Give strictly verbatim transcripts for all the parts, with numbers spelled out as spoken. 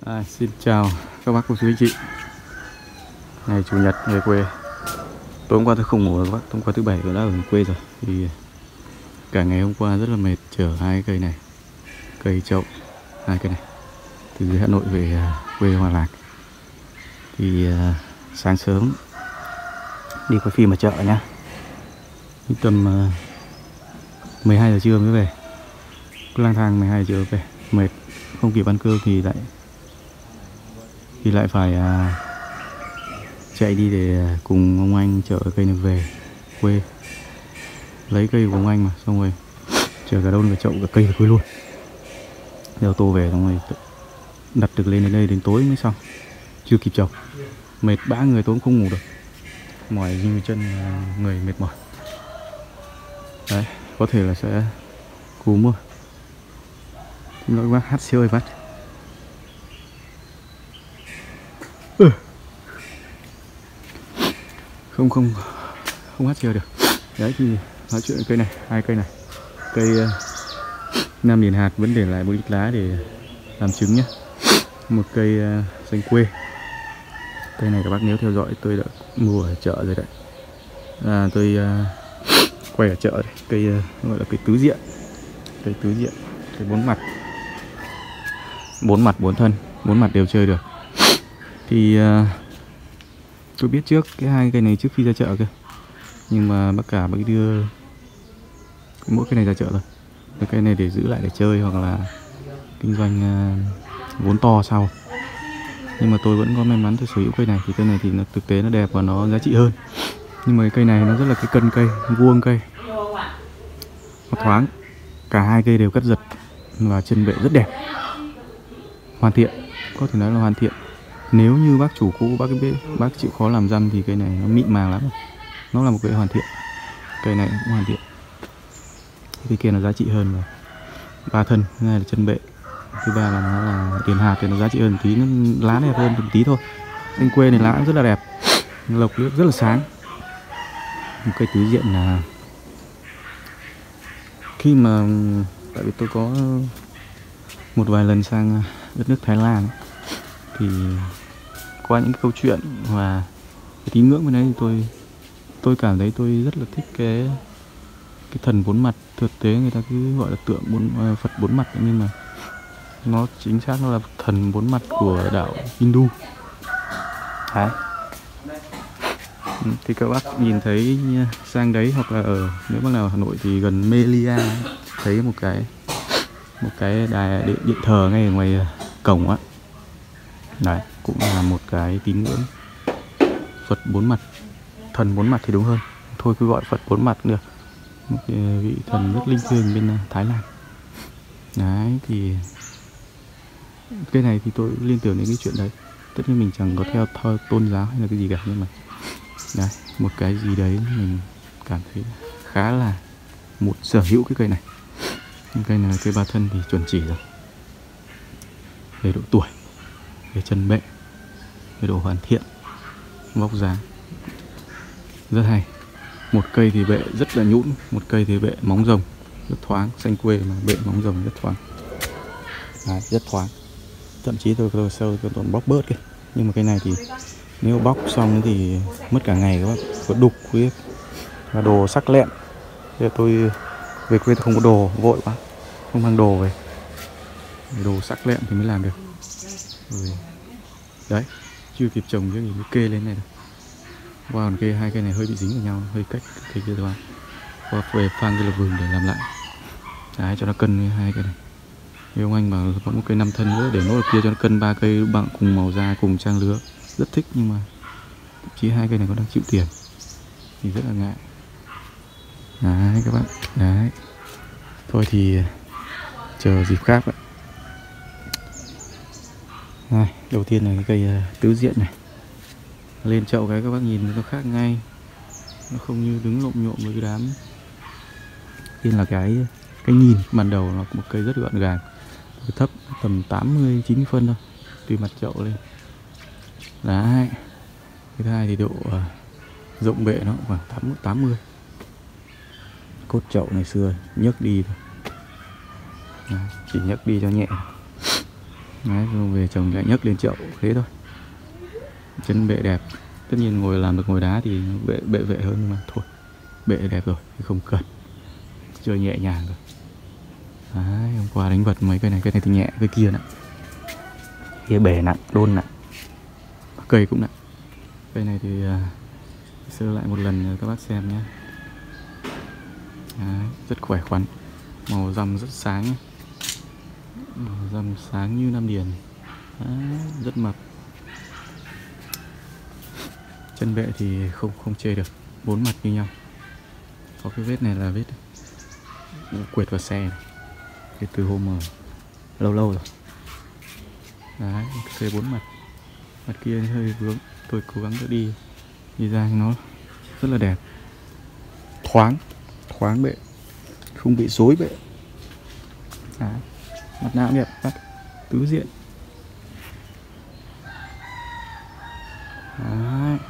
À, xin chào các bác cô chú anh chị. Ngày chủ nhật về quê. Tối hôm qua tôi không ngủ các bác. Tối hôm qua thứ bảy tôi đã ở quê rồi. Thì cả ngày hôm qua rất là mệt chở hai cây này, cây chậu, hai cây này từ Hà Nội về quê Hòa Lạc. Thì uh, sáng sớm đi coi phim ở chợ nhá. Tầm uh, mười hai giờ trưa mới về. Cứ lang thang mười hai giờ về, mệt không kịp ăn cơm thì lại thì lại phải uh, chạy đi để cùng ông anh chở cây này về quê, lấy cây của ông anh mà, xong rồi chở cả đông cả chậu cả cây về quê luôn. Đeo tô về xong rồi đặt được lên đến đây đến tối mới xong, chưa kịp chồng, mệt bã người, tối không ngủ được, mỏi như chân, người mệt mỏi. Đấy, có thể là sẽ cúm rồi. Xin lỗi bác, hát siêu ơi bác. Ừ. Không không không hát siêu được. Đấy thì nói chuyện cây này, hai cây này, cây uh, Nam Điền Hạt vẫn để lại một ít lá để làm trứng nhé. Một cây uh, xanh quê. Cây này các bác nếu theo dõi tôi đã mua ở chợ rồi đấy. À, tôi uh, quay ở chợ đấy. Cây uh, gọi là cây tứ diện, cây tứ diện, cây bốn mặt, bốn mặt bốn thân, bốn mặt đều chơi được. Thì uh, tôi biết trước cái hai cây này trước khi ra chợ cơ, nhưng mà bác cả bác đưa mỗi cây này ra chợ rồi. Cái cây này để giữ lại để chơi hoặc là kinh doanh uh, vốn to sau. Nhưng mà tôi vẫn có may mắn tôi sở hữu cây này. Thì cây này thì nó thực tế nó đẹp và nó giá trị hơn. Nhưng mà cái cây này nó rất là cái cân cây, vuông cây, nó thoáng. Cả hai cây đều cắt giật và chân bệ rất đẹp, hoàn thiện, có thể nói là hoàn thiện. Nếu như bác chủ cũ, bác cái bác chịu khó làm răm thì cây này nó mịn màng lắm. Nó là một cây hoàn thiện. Cây này cũng hoàn thiện. Cây kia nó giá trị hơn rồi. Ba thân, thứ hai là chân bệ, thứ ba là nó là Điền Hạt thì nó giá trị hơn một tí, nó lá đẹp hơn một tí thôi. Xanh quê này lá cũng rất là đẹp, lộc nước rất là sáng. Một cây tứ diện là khi mà tại vì tôi có một vài lần sang đất nước Thái Lan thì qua những câu chuyện và cái tín ngưỡng bên đấy thì tôi tôi cảm thấy tôi rất là thích cái cái thần bốn mặt. Thực tế người ta cứ gọi là tượng bốn Phật bốn mặt, nhưng mà nó chính xác nó là thần bốn mặt của đạo Hindu. Đấy. Thì các bác nhìn thấy sang đấy hoặc là ở nếu bác nào ở Hà Nội thì gần Melia thấy một cái một cái đài điện, điện thờ ngay ở ngoài cổng á. Đấy, cũng là một cái tín ngưỡng Phật bốn mặt, thần bốn mặt thì đúng hơn. Thôi cứ gọi Phật bốn mặt cũng được. Một cái vị thần rất linh thiêng bên Thái Lan. Đấy thì cái này thì tôi liên tưởng đến cái chuyện đấy. Tất nhiên mình chẳng có theo thơ tôn giáo hay là cái gì cả, nhưng mà đấy, một cái gì đấy mình cảm thấy khá là một sở hữu cái cây này. Cây này là cây ba thân thì chuẩn chỉ rồi. Về độ tuổi, về chân bệ, về độ hoàn thiện, vóc dáng rất hay. Một cây thì bệ rất là nhũn, một cây thì bệ móng rồng rất thoáng. Xanh quê mà bệ móng rồng rất thoáng. Đấy, rất thoáng. Thậm chí tôi tôi sâu tôi còn bóc bớt kìa. Nhưng mà cây này thì nếu bóc xong thì mất cả ngày các bác. Có đục với và đồ sắc lẹm. Thế tôi về quê tôi không có đồ, vội quá, không mang đồ về. Đồ sắc lẹm thì mới làm được. Rồi. Đấy, chưa kịp trồng chứ gì mới kê lên này rồi. Qua còn kê hai cây này hơi bị dính vào nhau, hơi cách cây kia thôi. Qua về phang cái lộc vừng để làm lại. Đấy, cho nó cân với hai cây này. Thì ông anh bảo có một cây năm thân nữa để nốt ở kia cho nó cân ba cây bằng cùng màu da, cùng trang lứa. Rất thích, nhưng mà chỉ hai cây này có đang chịu tiền thì rất là ngại. Đấy các bạn, đấy. Thôi thì chờ dịp khác vậy. Này, đầu tiên là cái cây uh, tứ diện này. Lên chậu cái các bác nhìn nó khác ngay. Nó không như đứng lộm nhộm với cái đám. Tiên là cái cái nhìn ban đầu nó một cây rất gọn gàng, thấp tầm tám mươi chín mươi phân thôi, tùy mặt chậu lên. Đấy. Cái thứ hai thì độ uh, rộng bệ nó khoảng tám mươi. Cốt chậu ngày xưa nhấc đi thôi. Đấy, chỉ nhấc đi cho nhẹ. Đấy, rồi về trồng lại nhấc lên chậu thế thôi. Chân bệ đẹp, tất nhiên ngồi làm được ngồi đá thì bệ bệ vệ hơn, nhưng mà thôi bệ đẹp rồi thì không cần, chơi nhẹ nhàng rồi. Đấy, hôm qua đánh vật mấy cây này, cây này thì nhẹ, cây kia nặng, kia bể nặng, đôn nặng, cây cũng nặng. Cây này thì uh, sơ lại một lần các bác xem nhé. Đấy, rất khỏe khoắn, màu răm rất sáng nhé. Màu răm sáng như Nam Điền. Đấy, rất mập. Chân bệ thì không không chê được, bốn mặt như nhau. Có cái vết này là vết quệt vào xe này. Cái từ hôm mà lâu lâu rồi. Đấy, cây bốn mặt. Mặt kia hơi vướng, tôi cố gắng đỡ đi đi ra nó rất là đẹp, thoáng thoáng bệ, không bị rối bệ. Đấy, mặt nào cũng đẹp, mặt tứ diện. Đấy.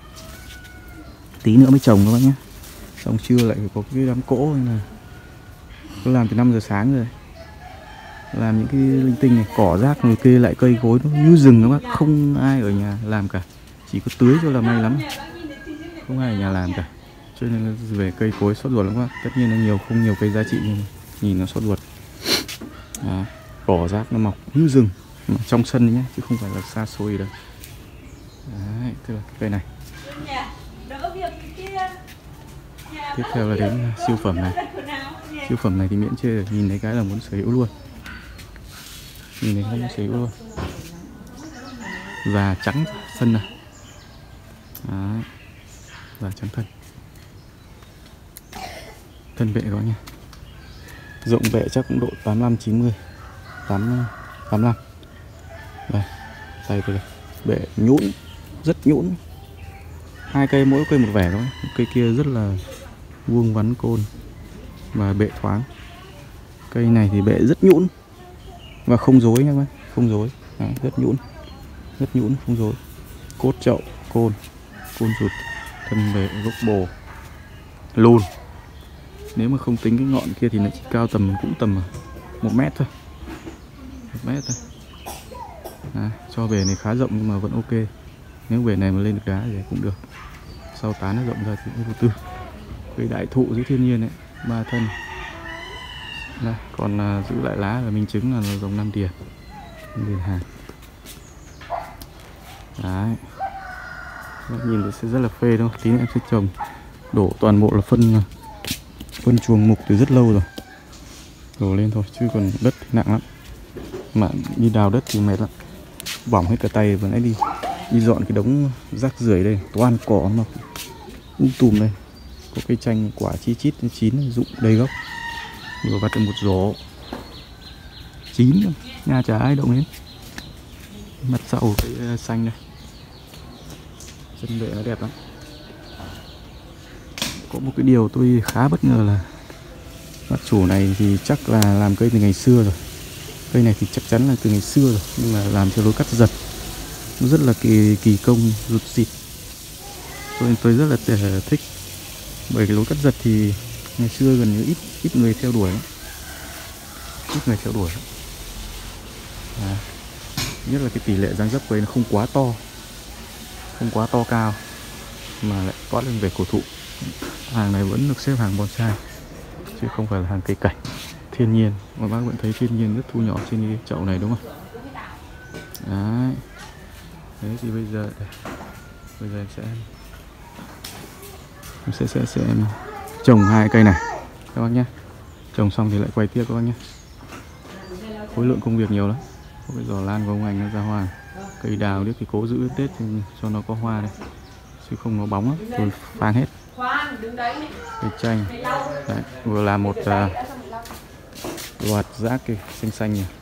Tí nữa mới trồng các bác nhé, xong trưa lại phải có cái đám cỗ này, tôi làm từ năm giờ sáng rồi, làm những cái linh tinh này, cỏ rác người kê lại cây cối nó như rừng các bác, không ai ở nhà làm cả, chỉ có tưới cho là may lắm, không ai ở nhà làm cả, cho nên về cây cối sốt ruột lắm các bác. Tất nhiên là nhiều, không nhiều cây giá trị nhưng nhìn nó sốt ruột. Đó, cỏ rác nó mọc như rừng mà trong sân đấy nhé, chứ không phải là xa xôi đâu. Đấy, tức là cái cây này. Tiếp theo là đến siêu phẩm này. Siêu phẩm này thì miễn chê rồi, nhìn thấy cái là muốn sở hữu luôn. Nhìn thấy cái muốn sở hữu luôn. Và trắng thân này. Đấy. Và trắng thân. Thân bệ các bác nha. Rộng bệ chắc cũng độ tám mươi lăm chín mươi. tám, tám mươi lăm. Đây, tay tôi đây. Bệ nhũn, rất nhũn. Hai cây mỗi cây một vẻ thôi. Cây kia rất là vuông vắn côn và bệ thoáng. Cây này thì bệ rất nhũn và không rối nha các bác, không rối. Đấy, rất nhũn, rất nhũn, không rối. Cốt chậu, côn, côn rụt, thân bệ gốc bồ, lùn. Nếu mà không tính cái ngọn kia thì nó chỉ cao tầm, cũng tầm một mét thôi, một mét thôi. Đấy, cho bể này khá rộng nhưng mà vẫn ok. Nếu bể này mà lên được đá thì cũng được. Sau tán nó rộng ra thì cũng vô tư. Cây đại thụ dưới thiên nhiên ấy, ba thân. Đây, còn uh, giữ lại lá là minh chứng là dòng Nam Điền, Nam Điền Hàn. Đấy, nhìn thì sẽ rất là phê đâu. Tí nữa em sẽ trồng, đổ toàn bộ là phân phân chuồng mục từ rất lâu rồi, đổ lên thôi, chứ còn đất thì nặng lắm, mà đi đào đất thì mệt lắm, bỏng hết cả tay. Vừa nãy đi đi dọn cái đống rác rưởi đây, toàn cỏ mà um tùm đây. Có cây chanh quả chi chít chín rụng đầy gốc, vừa vặt được một rổ chín rồi, nhà chả ai động đến. Mặt sau cái xanh đây, chân bệ nó đẹp lắm. Có một cái điều tôi khá bất ngờ là bác chủ này thì chắc là làm cây từ ngày xưa rồi. Cây này thì chắc chắn là từ ngày xưa rồi, nhưng mà làm theo lối cắt giật, nó rất là kỳ kỳ công rụt rịt. Tôi tôi rất là thích, bởi cái lối cắt giật thì ngày xưa gần như ít ít người theo đuổi lắm. Ít người theo đuổi lắm. À, nhất là cái tỷ lệ dáng dấp của ấy nó không quá to, không quá to cao, mà lại toát lên về cổ thụ. Hàng này vẫn được xếp hàng bonsai, chứ không phải là hàng cây cảnh thiên nhiên. Mà bác vẫn thấy thiên nhiên rất thu nhỏ trên cái chậu này đúng không? Đấy. Đấy thì bây giờ đây. Bây giờ em sẽ em sẽ sẽ sẽ em trồng hai cây này các bác nhé. Trồng xong thì lại quay tiếp các bác nhé. Khối lượng công việc nhiều lắm. Có cái giò lan của ông anh nó ra hoa. Cây đào điếc thì cố giữ Tết cho nó có hoa đây, chứ không nó bóng lắm. Tôi phang hết. Cây chanh. Đấy, vừa làm một uh, loạt rác kìa, xanh xanh nhỉ.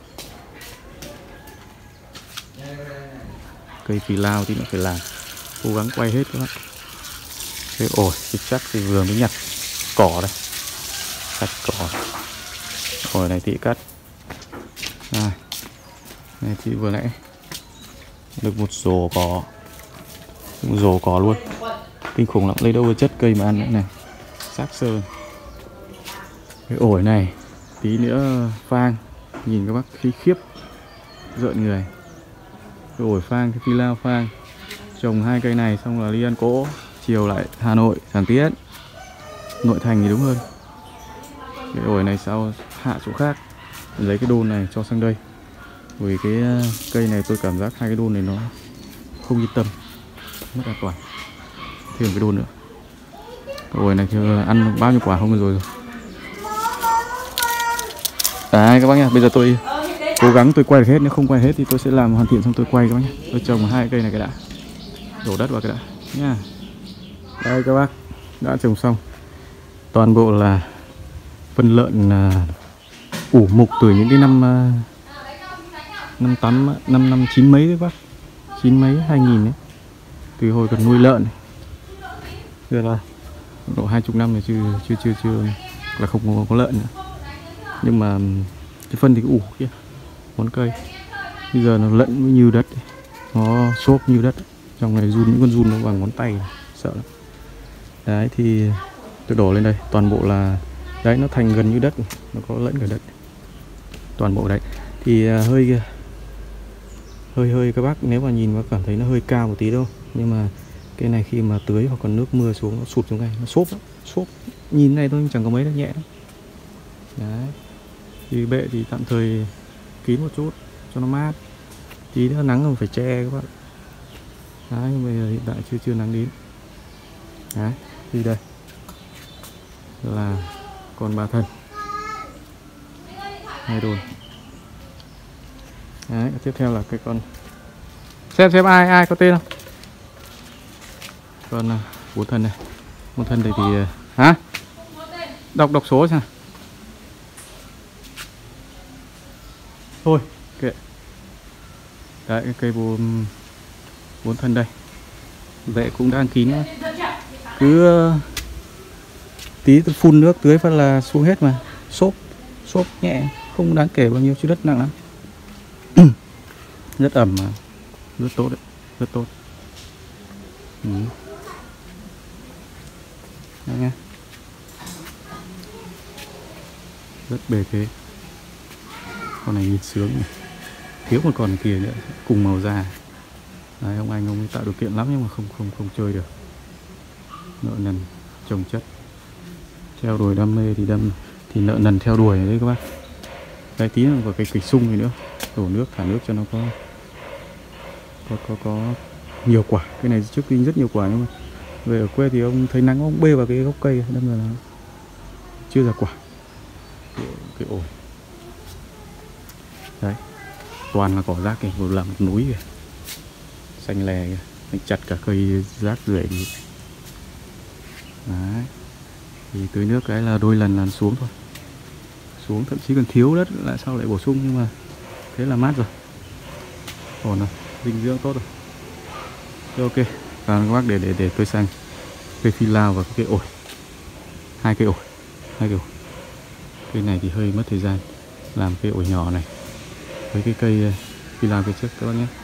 Cây phi lao thì nó phải làm, cố gắng quay hết các bạn. Cái ổi thì chắc thì vừa mới nhặt cỏ đây, cắt cỏ. Ổi này thì cắt. À, này thì vừa nãy được một rổ cỏ, một rổ cỏ luôn, kinh khủng lắm. Lấy đâu có chất cây mà ăn nữa này, xác sơn. Cái ổi này tí nữa phang, nhìn các bác khí khiếp, rợn người. Cái ổi phang, cái phi lao phang. Trồng hai cây này xong là đi ăn cỗ, chiều lại Hà Nội sản tiết. Nội thành thì đúng hơn. Cái ổi này sau hạ chỗ khác, lấy cái đôn này cho sang đây. Vì cái cây này tôi cảm giác hai cái đôn này nó không yên tâm, mất an toàn. Thêm cái đôn nữa. Cái ổi này chưa ăn bao nhiêu quả không rồi rồi. Đấy các bác nhá, bây giờ tôi cố gắng tôi quay được hết, nếu không quay hết thì tôi sẽ làm hoàn thiện xong tôi quay các bác nhá. Tôi trồng hai cây này cái đã, đổ đất vào cái đã nha. Đây các bác, đã trồng xong. Toàn bộ là phân lợn uh, ủ mục từ những cái năm uh, năm tám năm năm chín mấy đấy bác, chín mấy hai nghìn đấy, từ hồi còn nuôi lợn. Giờ là độ hai chục năm này chưa chưa chưa chưa là không có, có lợn nữa. Nhưng mà cái phân thì ủ kia ngón cây, bây giờ nó lẫn với nhiều đất, nó xốp nhiều đất. Trong này run, những con run nó bằng ngón tay, sợ lắm. Đấy thì tôi đổ lên đây, toàn bộ là đấy, nó thành gần như đất, nó có lẫn cả đất, toàn bộ đấy. Thì uh, hơi hơi hơi các bác nếu mà nhìn mà cảm thấy nó hơi cao một tí đâu, nhưng mà cái này khi mà tưới hoặc còn nước mưa xuống nó sụt xuống ngay, nó xốp lắm, xốp. Nhìn này thôi chẳng có mấy, nó nhẹ lắm. Đấy. Thì bệ thì tạm thời kín một chút cho nó mát. Tí nữa nắng không phải che các bạn. Đấy, bây giờ hiện tại chưa chưa nắng đến. Đấy, thì đây là con ba thân, hai đồn. Đấy, tiếp theo là cái con, xem xem ai ai có tên không? Con bốn thân này, bốn thân này thì hả? Đọc đọc số xem. Thôi, kệ. Đấy, cái cây bốn bốn thân đây. Vệ cũng đang kín nữa. Cứ uh, tí tôi phun nước tưới phát là xuống hết mà. Xốp, xốp nhẹ, không đáng kể bao nhiêu chứ đất nặng lắm. Rất ẩm mà, rất tốt đấy, rất tốt. Ừ. Đấy nha. Rất bề thế. Con này nhìn sướng này. Thiếu một con kia nữa, cùng màu da. Đấy, ông anh ông ấy tạo điều kiện lắm nhưng mà không không không chơi được. Nợ nần trồng chất, theo đuổi đam mê thì đâm thì nợ nần theo đuổi đấy các bác. Đây tí nữa vào cái kịch sung này nữa, đổ nước thả nước cho nó có có có có nhiều quả. Cái này trước khi rất nhiều quả nhưng mà về ở quê thì ông thấy nắng ông bê vào cái gốc cây đâm là nó chưa ra quả. Cái, cái ổi đấy, toàn là cỏ rác kìa, vừa làm một núi kìa, xanh lè kìa, đánh chặt cả cây rác rưởi đi. Đấy, thì tưới nước cái là đôi lần là xuống thôi, xuống thậm chí còn thiếu đất lại sau lại bổ sung, nhưng mà thế là mát rồi, ổn rồi, dinh dưỡng tốt rồi. Thế ok, và các bác để để để tôi sang cây phi lao và cái ổi, hai cây ổi, hai cây ổi. Cây này thì hơi mất thời gian làm cây ổi nhỏ này với cái cây phi lao cây trước các bác nhé.